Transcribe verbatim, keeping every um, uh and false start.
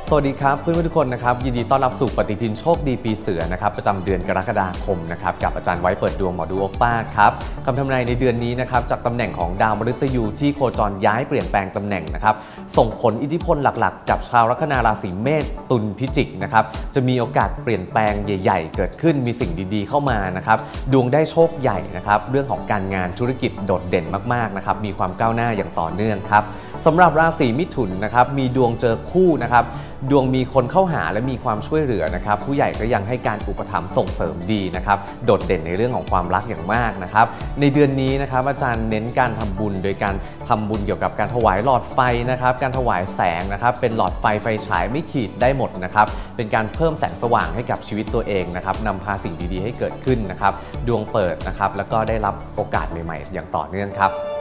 สวัสดีครับเพื่อนๆทุกคนนะครับยินดีต้อนรับสู่ปฏิทินโชคดีปีเสือนะครับประจำเดือนกรกฎาคมนะครับกับอาจารย์ไว้เปิดดวงหมอดูโอป้าครับคำทำนายในเดือนนี้นะครับจากตำแหน่งของดาวมฤตยูที่โคจรย้ายเปลี่ยนแปลงตำแหน่งนะครับส่งผลอิทธิพลหลักๆกับชาวลัคนาราศีเมษตุลพิจิกนะครับจะมีโอกาสเปลี่ยนแปลงใหญ่ๆเกิดขึ้นมีสิ่งดีๆเข้ามานะครับดวงได้โชคใหญ่นะครับเรื่องของการงานธุรกิจโดดเด่นมากๆนะครับมีความก้าวหน้าอย่างต่อเนื่องครับสำหรับราศีมิถุนนะครับมีดวงเจอคู่นะครับดวงมีคนเข้าหาและมีความช่วยเหลือนะครับผู้ใหญ่ก็ยังให้การอุปถัมภ์ส่งเสริมดีนะครับโดดเด่นในเรื่องของความรักอย่างมากนะครับในเดือนนี้นะครับอาจารย์เน้นการทำบุญโดยการทำบุญเกี่ยวกับการถวายหลอดไฟนะครับการถวายแสงนะครับเป็นหลอดไฟไฟฉายไม่ขีดได้หมดนะครับเป็นการเพิ่มแสงสว่างให้กับชีวิตตัวเองนะครับนำพาสิ่งดีๆให้เกิดขึ้นนะครับดวงเปิดนะครับแล้วก็ได้รับโอกาสใหม่ๆอย่างต่อเนื่องครับ